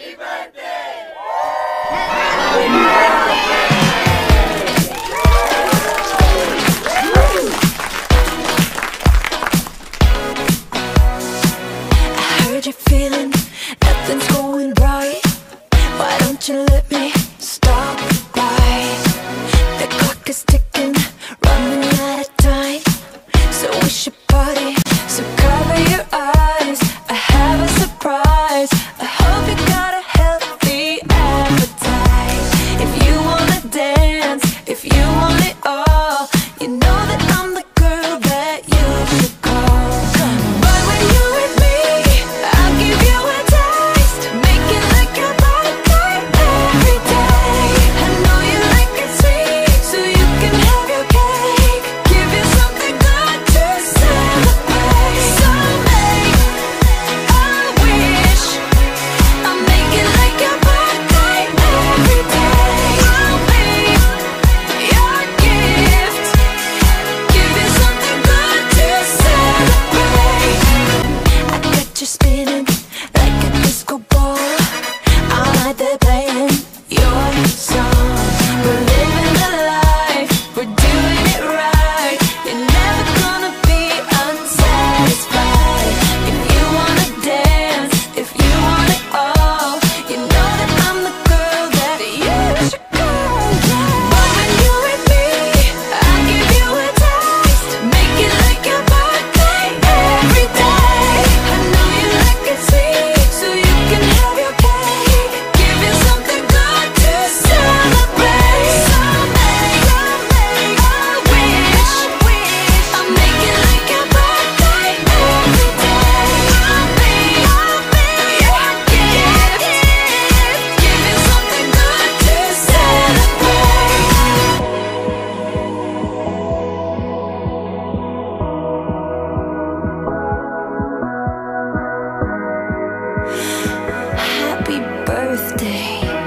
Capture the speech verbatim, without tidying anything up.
You're feeling nothing's going right. Why don't you let me stop right? The clock is ticking, running out of time, so we should party. So cover your eyes, I have a surprise. I hope you got a healthy appetite. If you wanna dance, if you want it all, you know that I'm the girl that you should call. But when you're with me, I'll give you a taste, make it like your birthday every day. I know you like it sweet, so you can have your cake. Give you something good to celebrate. So make a wish, I'll make it like your birthday every day. I'll be your gift, give you something good to celebrate. I got you spinning like a disco ball. I'm out there playing your song. We're living the life, we're doing it right. You're never gonna be unsatisfied. If you wanna dance, if you want it all, you know that I'm the girl that you should call. But when you're with me, I'll give you a taste, make it like your birthday every day. I know you like it sweet, so you can have your cake. Give you something good to celebrate. So make a wish, I'll make it like your birthday every day. I'll be your gift, give you something good to celebrate. Happy birthday.